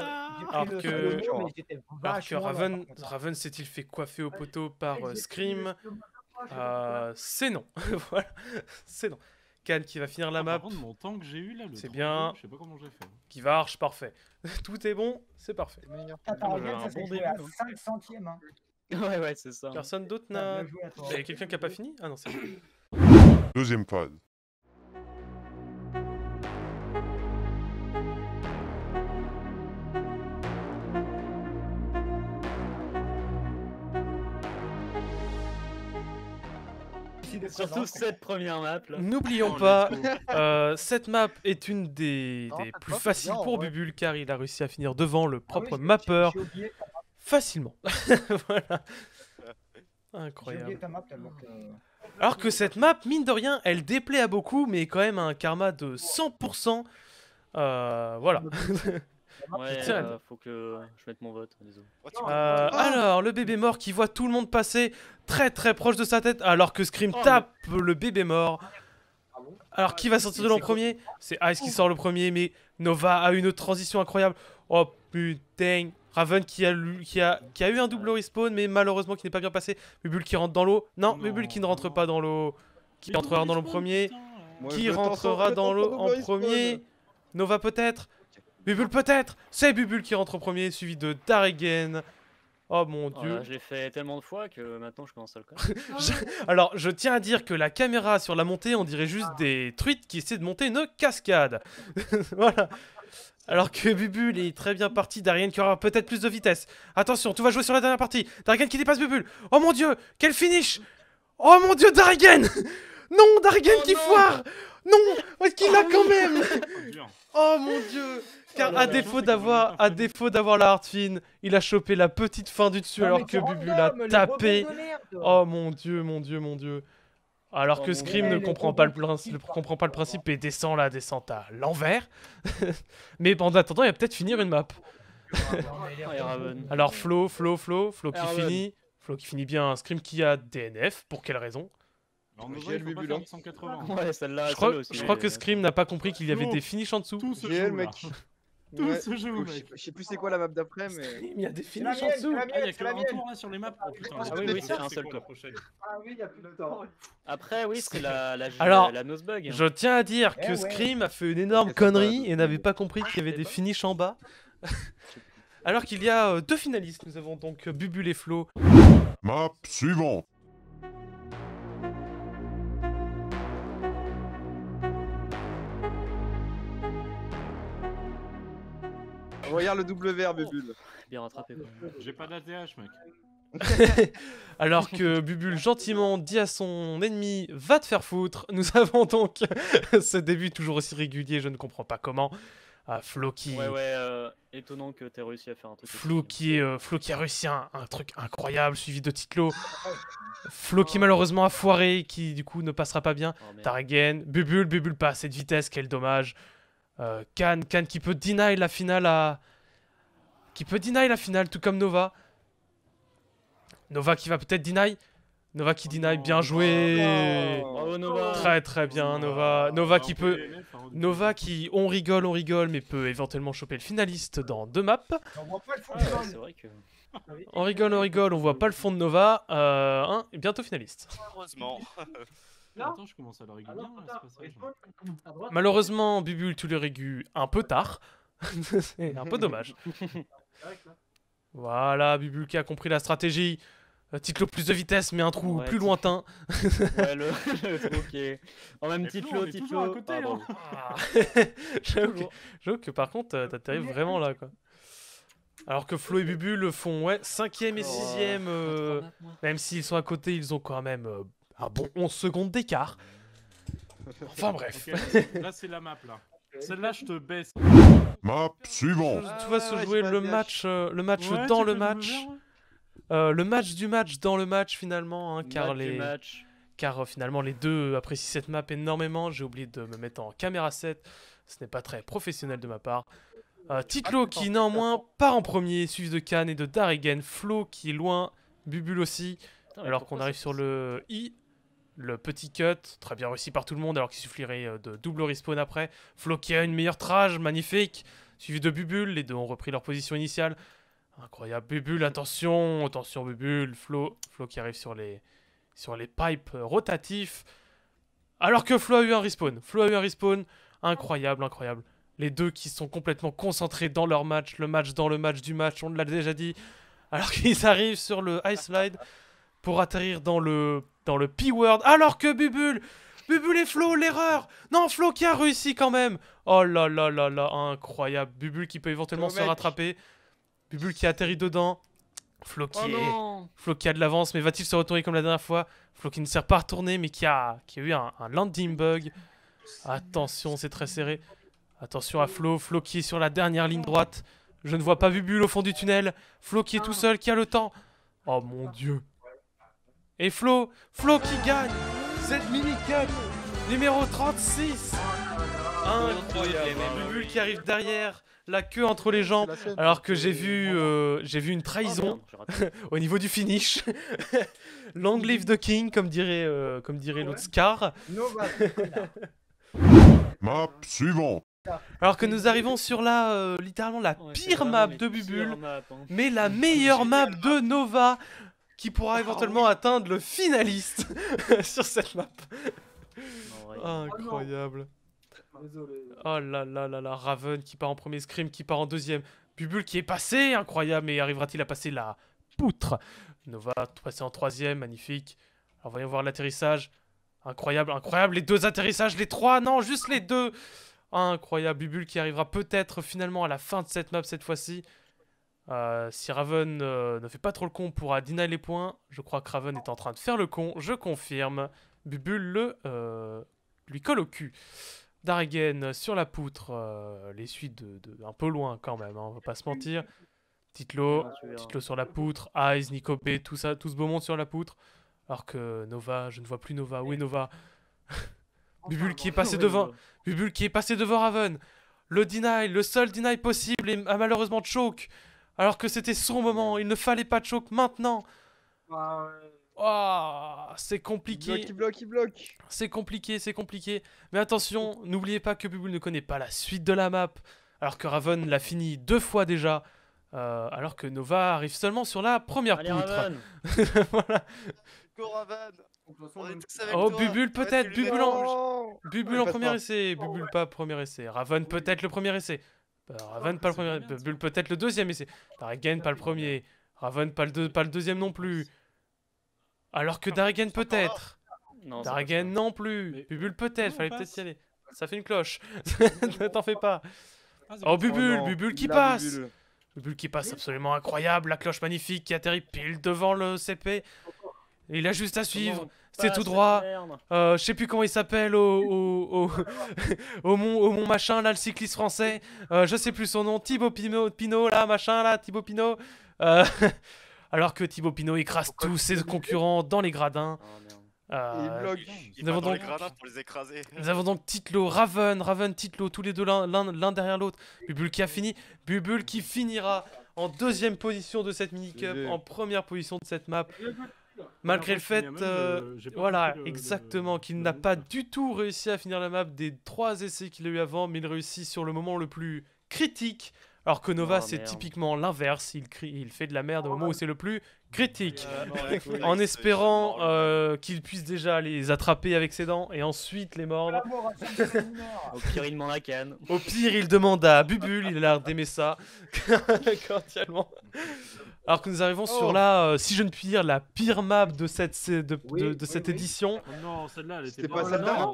Alors que Raven s'est-il fait coiffer au poteau par Scream? C'est non. Voilà, c'est non. Can qui va finir la map. Mon temps que j'ai eu là, c'est bien. Je sais pas comment j'ai fait. Qui marche, parfait. Tout est bon, c'est parfait. Ça s'est joué à 5 centièmes. Hein. Ouais, c'est ça. Personne d'autre n'a... Il y a quelqu'un qui a pas fini? Ah non, c'est bon. Deuxième phase. Surtout cette première map là. N'oublions pas, cette map est une des plus faciles pour Bubule car il a réussi à finir devant le propre mapper facilement. Voilà. Incroyable. Alors que cette map, mine de rien, elle déplaît à beaucoup, mais quand même un karma de 100%. Voilà. Ouais, faut que je mette mon vote, désolé. Alors, le bébé mort qui voit tout le monde passer très proche de sa tête, alors que Scream tape le bébé mort. Alors, qui va sortir de l'en premier? C'est Ice qui sort le premier, mais Nova a une transition incroyable. Oh putain. Raven qui a eu un double respawn, mais malheureusement qui n'est pas bien passé. Bubule qui rentre dans l'eau. Non, Bubule qui ne rentre pas dans l'eau. Qui rentrera dans l'eau premier? Qui rentrera dans l'eau en premier? Nova peut-être? Bubule peut-être? C'est Bubule qui rentre en premier, suivi de Darrigan. Oh mon dieu. Je l'ai fait tellement de fois que maintenant je commence à le connaître. Alors, je tiens à dire que la caméra sur la montée, on dirait juste des truites qui essaient de monter une cascade. Voilà. Alors que Bubule est très bien parti, Darrigan qui aura peut-être plus de vitesse. Attention, tout va jouer sur la dernière partie. Darrigan qui dépasse Bubule. Oh mon dieu, quel finish! Oh mon dieu, Darrigan! Non, Darrigan qui foire! Non, est-ce qu'il l'a quand même? Oh mon dieu! Car à défaut d'avoir la hard fin, il a chopé la petite fin du dessus alors que Bubule a tapé. Oh mon dieu. Alors que Scream ne comprend pas le principe et descend la descente à l'envers. Mais en attendant, il va peut-être finir une map. Alors Flo qui finit. Flo qui finit bien. Scream qui a DNF. Pour quelle raison? Ouais, celle-là. Je crois que Scream n'a pas compris qu'il y avait des finishes en dessous. Tout ce jeu, mec. Tout ce jeu, mec. Je sais plus c'est quoi la map d'après, mais... Il y a des finishes en dessous. Il y a que un tour là sur les maps. Oh putain, oui, c'est un seul tour. Ah oui, il y a plus de temps. Après, oui, c'est la nosebug. Je tiens à dire que Scream a fait une énorme connerie et n'avait pas compris qu'il y avait des finishes en bas. Alors qu'il y a deux finalistes. Nous avons donc Bubule et Flo. Map suivante. Regarde le double vert, Bubule. Bien rattrapé quoi. J'ai pas d'ATH, mec. Alors que Bubule gentiment dit à son ennemi « Va te faire foutre !» Nous avons donc ce début toujours aussi régulier, je ne comprends pas comment. Flo qui... Ouais, étonnant que t'aies réussi à faire un truc. Flo qui a réussi un truc incroyable, suivi de Titlo. Flo qui malheureusement a foiré, qui du coup ne passera pas bien. Darrigan, Bubule pas à cette vitesse, quel dommage. Can qui peut deny la finale à... qui peut deny la finale, tout comme Nova. Nova qui va peut-être deny. Nova qui deny, bien joué. Bravo Nova. Très très bien Nova. Nova qui peut... Nova qui, on rigole, mais peut éventuellement choper le finaliste dans 2 maps. On voit pas le fond C'est vrai que... On rigole, on voit pas le fond de Nova. Et bientôt finaliste. Heureusement. Attends, je commence à le réguler bien, là, ce passage. Malheureusement, Bubule, tu le régus un peu tard. C'est un peu dommage. Voilà, Bubule qui a compris la stratégie. Titlo plus de vitesse, mais un trou plus lointain. Ouais, le trou qui est... En même Titlo. À côté, hein. J'avoue que par contre, t'atterris vraiment là, quoi. Alors que Flo et Bubule font 5ème et 6ème. Même s'ils sont à côté, ils ont quand même un bon 11 secondes d'écart. Enfin bref. Okay, là, c'est la map, là. Celle-là, je te baisse. Map suivant. Tout va se jouer le match dans le match. Le match du match dans le match finalement, hein, car finalement les deux apprécient cette map énormément. J'ai oublié de me mettre en caméra 7, ce n'est pas très professionnel de ma part. Titlo qui néanmoins part en premier, suivi de Khan et de Darigen. Flo qui est loin, Bubule aussi, alors qu'on arrive sur le I. Le petit cut, très bien réussi par tout le monde alors qu'il suffirait de double respawn après. Flo qui a une meilleure trage, magnifique, suivi de Bubule, les deux ont repris leur position initiale. Incroyable, Bubule, attention Bubule, Flo qui arrive sur les pipes rotatifs. Alors que Flo a eu un respawn, incroyable. Les deux qui sont complètement concentrés dans leur match, le match dans le match du match, on l'a déjà dit. Alors qu'ils arrivent sur le high slide pour atterrir dans le P-word. Alors que Bubule et Flo, l'erreur. Non, Flo qui a réussi quand même. Oh là là là là, incroyable. Bubule qui peut éventuellement se rattraper. Bubule qui atterrit dedans. Flo qui a de l'avance, mais va-t-il se retourner comme la dernière fois? Flo qui ne sert pas à retourner, mais qui a eu un landing bug. Attention, c'est très serré. Attention à Flo qui est sur la dernière ligne droite. Je ne vois pas Bubule au fond du tunnel. Flo qui est tout seul, qui a le temps. Oh mon dieu. Et Flo qui gagne cette mini-cup numéro 36. Incroyable. Et Bubule qui arrive derrière, la queue entre les jambes, alors que j'ai vu une trahison au niveau du finish. Long live the king, comme dirait l'autre Scar. Map suivant. Alors que nous arrivons sur littéralement la pire map de Bubule, mais la meilleure map de Nova, qui pourra éventuellement atteindre le finaliste sur cette map. Incroyable. Oh là là là là, Raven qui part en premier, Scream qui part en deuxième, Bubule qui est passé, incroyable, mais arrivera-t-il à passer la poutre? Nova passer en troisième, magnifique. Alors voyons voir l'atterrissage. Incroyable, les deux atterrissages, les trois, non, juste les deux. Incroyable, Bubule qui arrivera peut-être finalement à la fin de cette map cette fois-ci. Si Raven ne fait pas trop le con, pourra deny les points. Je crois que Raven est en train de faire le con, je confirme. Bubule lui colle au cul. Darigen sur la poutre, les suit de un peu loin quand même, hein, on va pas se mentir. Titlo sur la poutre, Eyes, Nicobé, tout ça, tout ce beau monde sur la poutre. Alors que Nova, je ne vois plus Nova, où est Nova? Bubule qui est passé devant, Raven. Le seul deny possible a malheureusement choke. Alors que c'était son moment, il ne fallait pas choke maintenant. Oh, c'est compliqué. Il bloque. C'est compliqué. Mais attention, n'oubliez pas que Bubule ne connaît pas la suite de la map. Alors que Raven l'a fini 2 fois déjà. Alors que Nova arrive seulement sur la première poutre. Voilà. Go Raven. Oh, Bubule peut-être, Bubule en premier essai. Bubule pas premier essai. Raven peut-être le premier essai. Raven pas le premier. Bubule peut-être le deuxième essai. Darigen pas le premier. Raven pas le deuxième non plus. Alors que Darigen peut-être. Darigen non plus. Bubule peut-être, fallait peut-être y aller. Ça fait une cloche. Ne t'en fais pas. Oh Bubule qui passe. Bubule qui passe absolument incroyable. La cloche magnifique qui atterrit pile devant le CP. Il a juste à suivre. C'est tout droit. Je sais plus comment il s'appelle au mont machin là, le cycliste français. Je sais plus son nom. Thibaut Pinot là, machin là, Thibaut Pinot. Alors que Thibaut Pinot écrase tous ses concurrents dans les gradins. Nous avons donc... pour les écraser. Nous avons donc Titlo, Raven, Titlo, tous les deux l'un derrière l'autre. Bubule qui a fini, Bubule qui finira en deuxième position de cette mini-cup, en première position de cette map. Malgré le fait, voilà, exactement, qu'il n'a pas du tout réussi à finir la map des 3 essais qu'il a eu avant, mais il réussit sur le moment le plus critique. Alors que Nova, c'est typiquement l'inverse, il fait de la merde au moment où c'est le plus critique. En espérant qu'il puisse déjà les attraper avec ses dents et ensuite les mordre. Au pire, il demande à Cannes. Au pire, il demande à Bubule, il a l'air d'aimer ça. Cordialement. Alors que nous arrivons sur la, si je ne puis dire, la pire map de cette, édition. Oh non, celle-là, elle était pas celle-là.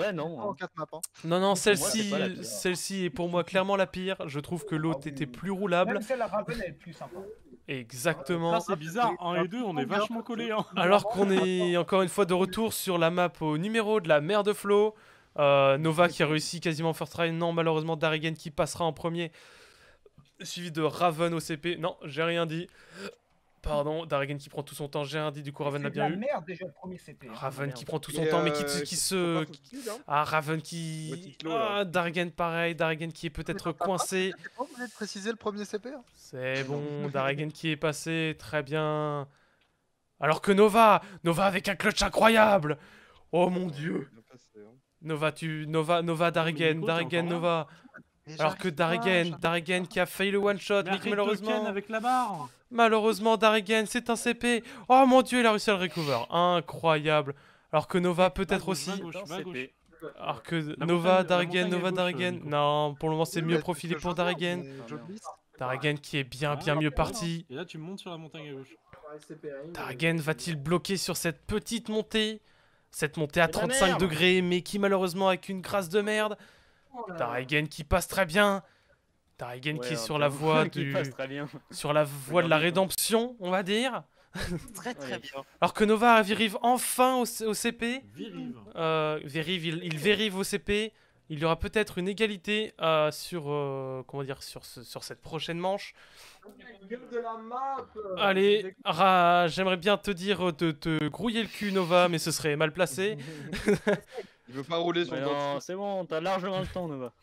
Non, celle-ci est pour moi clairement la pire. Je trouve que l'autre était plus roulable. Même celle à Raven, elle est plus sympa. Exactement. C'est bizarre, 1 et 2, on est vachement collés. Hein. Alors qu'on est encore une fois de retour sur la map au numéro de la mer de Flo. Nova qui a réussi quasiment first try. Non, malheureusement, Darigen qui passera en premier. Suivi de Raven au CP. Non, j'ai rien dit. Pardon, Darigen qui prend tout son temps, j'ai rien dit, du coup Raven l'a bien eu. Merde, déjà le premier CP. Raven qui prend tout son temps, mais qui se... Ah, Raven qui... Ah, Darigen pareil, Darigen qui est peut-être coincé. T'es pas obligé de préciser le premier CP. C'est bon, Darigen qui est passé, très bien. Alors que Nova avec un clutch incroyable. Oh mon dieu. Nova, Darigen, Nova. Alors que Darigen qui a failli le one shot, mais malheureusement... avec la barre. Malheureusement, Darigen, c'est un CP. Oh mon dieu, il a réussi à le recover. Incroyable. Alors que Nova peut-être aussi. Alors que Nova, Darigen. Non, pour le moment, c'est mieux profilé pour Darigen. Darigen qui est bien mieux parti. Et là, tu montes sur la montagne à gauche. Darigen va-t-il bloquer sur cette petite montée? Cette montée à 35 degrés, mais qui malheureusement avec une grâce de merde. Darigen qui passe très bien. Darigen qui est sur la voie de la rédemption, on va dire. Très bien. Alors que Nova arrive enfin au CP. Il vérive au CP. Il y aura peut-être une égalité sur cette prochaine manche. Allez, j'aimerais bien te dire de te grouiller le cul, Nova, mais ce serait mal placé. Il veut pas rouler sur le Non, c'est bon, t'as largement le temps, Nova.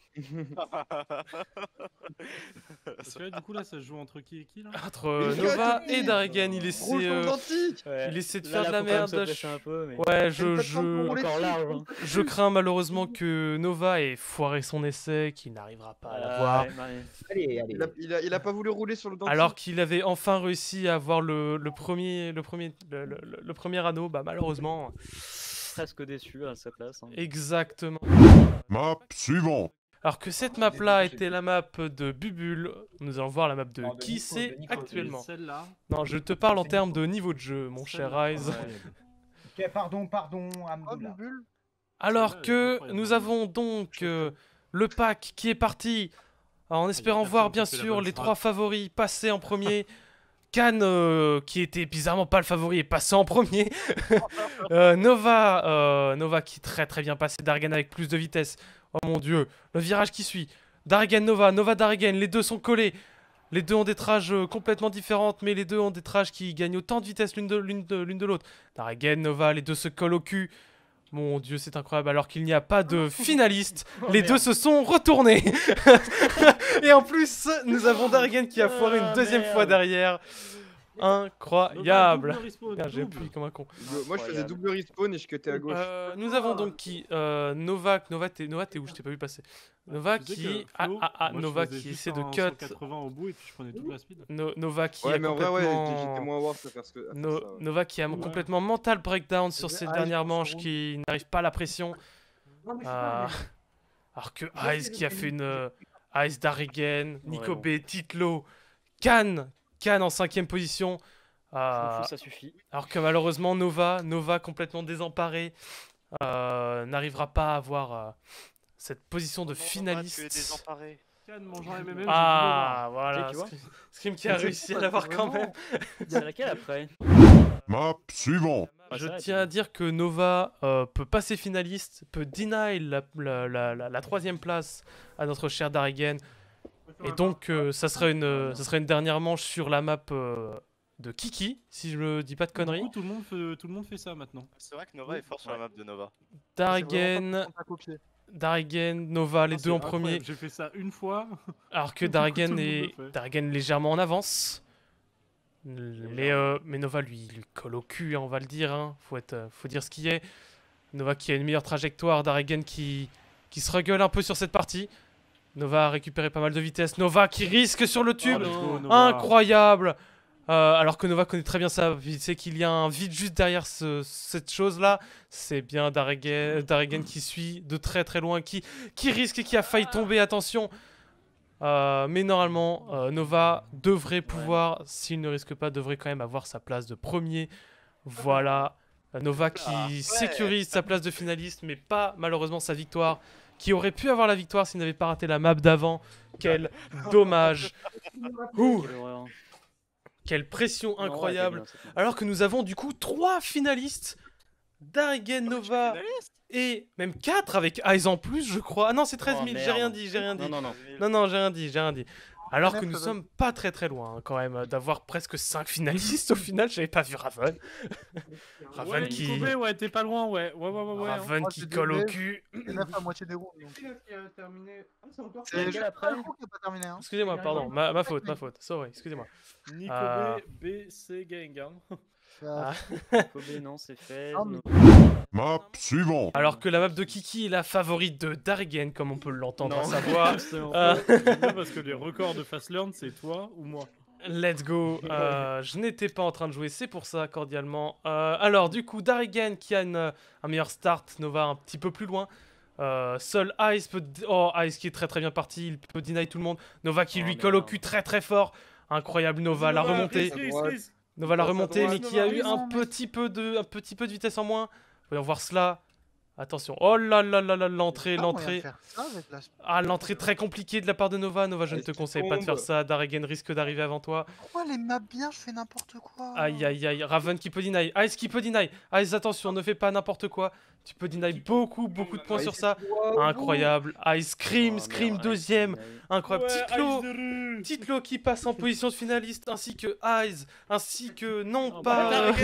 Parce que là, du coup, là, ça se joue entre qui et qui là? Entre Nova et Darigen, il essaie de faire de la merde. Ouais, je crains malheureusement que Nova ait foiré son essai, qu'il n'arrivera pas à l'avoir. Il a pas voulu rouler sur le dentier. Alors qu'il avait enfin réussi à avoir le premier anneau, bah malheureusement. Presque déçu à sa place. Hein. Exactement. Map suivante. Alors que cette map là était la map de Bubule, nous allons voir la map de qui c'est actuellement. Non, je te parle en termes de niveau de jeu, mon cher Eyes. Ok, pardon, Amdoula. Alors que nous avons donc le pack qui est parti, en espérant voir bien sûr les 3 favoris passer en premier. Cannes, qui était bizarrement pas le favori, est passé en premier. Nova qui très bien passé. Darigen avec plus de vitesse. Oh mon dieu, le virage qui suit. Darigen, Nova Darigen, les deux sont collés. Les deux ont des trages complètement différentes, mais les deux ont des trages qui gagnent autant de vitesse l'une de l'autre. Darigen, Nova, les deux se collent au cul. Mon dieu, c'est incroyable, alors qu'il n'y a pas de finaliste, les deux se sont retournés. Et en plus, nous avons Darigen qui a foiré une deuxième fois derrière. Incroyable. J'ai appuyé comme un con. Moi je faisais double respawn et je cutais à gauche. Nous avons donc qui Nova, t'es où? Je t'ai pas vu passer. Nova qui Nova qui essaie de cut 80 au bout et puis je prenais toute la speed. Nova qui a Nova qui a complètement mental breakdown sur ces dernières manches, qui n'arrive pas à la pression. Alors que Ice qui a fait une Ice, Darigen, Nico B, Titlo, Cannes en 5ème position. Ça suffit. Alors que malheureusement Nova complètement désemparé, n'arrivera pas à avoir cette position de finaliste. Voilà, Scream qui a réussi à l'avoir quand même. C'est laquelle après? Map suivante. Je tiens à dire que Nova peut passer finaliste, peut deny la 3ème place à notre cher Darigen. Et donc ça serait une dernière manche sur la map de Kiki, si je me dis pas de conneries. Du coup, tout le monde fait ça maintenant. C'est vrai que Nova est fort sur la map de Nova. Darigen, Nova, les deux en incroyable. premier. J'ai fait ça une fois. Alors que Darigen est légèrement en avance. Mais Nova lui colle au cul, hein, on va le dire. Hein. Faut dire ce qui est. Nova qui a une meilleure trajectoire. Darigen qui se regueule un peu sur cette partie. Nova a récupéré pas mal de vitesse. Nova qui risque sur le tube. Incroyable. Alors que Nova connaît très bien ça. Il sait qu'il y a un vide juste derrière cette chose-là. C'est bien Darigen qui suit de très très loin. Qui risque et qui a failli tomber. Attention. Mais normalement, Nova devrait pouvoir, s'il ne risque pas, devrait quand même avoir sa place de premier. Voilà. Nova qui sécurise sa place de finaliste, mais pas malheureusement sa victoire. Qui aurait pu avoir la victoire s'il n'avait pas raté la map d'avant. Quel dommage. Ouh. Quelle pression incroyable. Alors que nous avons du coup 3 finalistes. Darigen, Nova et même 4 avec Eyes en plus, je crois. Ah non, c'est 13 000, j'ai rien dit. Non, j'ai rien dit. Alors que nous sommes pas très très loin, hein, quand même, d'avoir presque 5 finalistes au final. J'avais pas vu Raven. Raven qui... Ouais, t'es pas loin, ouais. Raven qui colle au cul. à moitié des roues. C'est le après qui a pas terminé. Hein. Excusez-moi, pardon, ma faute. Sorry, excusez-moi. Nico B, C gang. Hein. non, c'est fait. Map suivante. Alors que la map de Kiki est la favorite de Darigen, comme on peut l'entendre à sa voix. Parce que les records de Fast Learn, c'est toi ou moi. Let's go. Je n'étais pas en train de jouer, c'est pour ça, cordialement. Alors, du coup, Darigen qui a un meilleur start, Nova un petit peu plus loin. Seul Ice peut... Oh, Ice qui est très très bien parti, il peut deny tout le monde. Nova qui lui colle au cul très très fort. Incroyable, Nova l'a remontée. Nova l'a remontée, mais qui a eu un petit peu de vitesse en moins. Voyons voir cela. Attention. Oh là là là là, l'entrée. Ah, l'entrée très compliquée de la part de Nova. Nova, je ne te conseille pas de faire ça. Darigen risque d'arriver avant toi. Pourquoi les maps bien, je fais n'importe quoi. Aïe aïe aïe. Raven qui peut deny. Ice qui peut deny. Ice, attention, ne fais pas n'importe quoi. Tu peux deny beaucoup de points sur ça. Incroyable. Ice Scream deuxième. Incroyable. Titlo qui passe en position de finaliste, ainsi que Ice, ainsi que non pas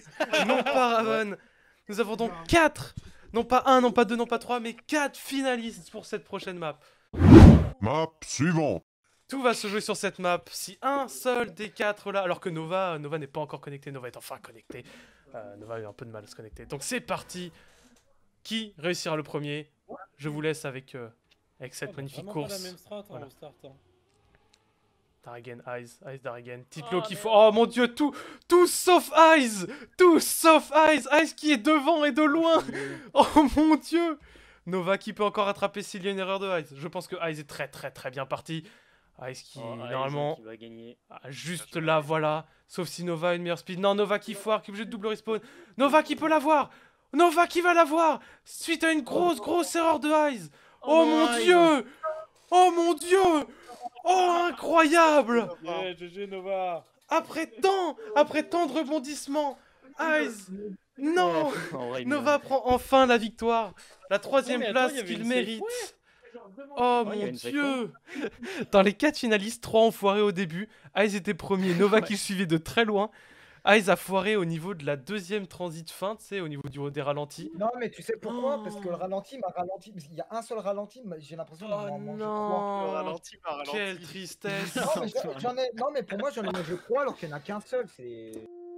Raven. Nous avons donc 4, non pas 1, non pas 2, non pas 3, mais 4 finalistes pour cette prochaine map. Map suivante. Tout va se jouer sur cette map. Si un seul des 4 là, alors que Nova n'est pas encore connecté, Nova est enfin connecté. Nova a eu un peu de mal à se connecter. Donc c'est parti. Qui réussira le premier? Je vous laisse avec cette magnifique course. La même strat, voilà. au start, hein. Darigen, Ice Darigen, Titlo qui faut... Oh mon dieu, tout sauf Ice. Ice qui est devant et de loin. Oh mon dieu. Nova qui peut encore rattraper s'il y a une erreur de Ice. Je pense que Ice est très très très bien parti. Ice qui normalement qui va gagner. Juste là, voilà. Sauf si Nova a une meilleure speed. Non, Nova qui foire, qui est obligé de double respawn. Nova qui peut l'avoir. Nova qui va l'avoir suite à une grosse erreur de Ice. Oh mon dieu. Oh mon dieu. Oh, incroyable! Yeah, GG Nova! Après tant de rebondissements, Ice, non! Nova prend enfin la victoire, la 3e place qu'il mérite. Oh mon dieu! Dans les 4 finalistes, 3 ont foiré au début. Ice était premier, Nova qui suivait de très loin. Ice a foiré au niveau de la 2e transit fin, tu sais, au niveau des ralentis. Non, mais tu sais pourquoi? Parce que le ralenti m'a ralenti. Il y a un seul ralenti, j'ai l'impression de m'en manger 3. Le ralenti m'a ralenti. Quelle tristesse! Non, mais pour moi, j'en ai mangé 3 alors qu'il n'y en a qu'un seul. C'est.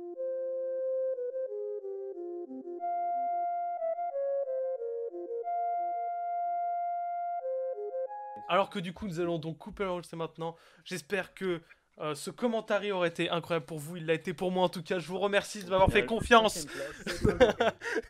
Alors que du coup, nous allons donc couper l'enregistrement maintenant. J'espère que ce commentaire aurait été incroyable pour vous. Il l'a été pour moi en tout cas. Je vous remercie de m'avoir fait confiance.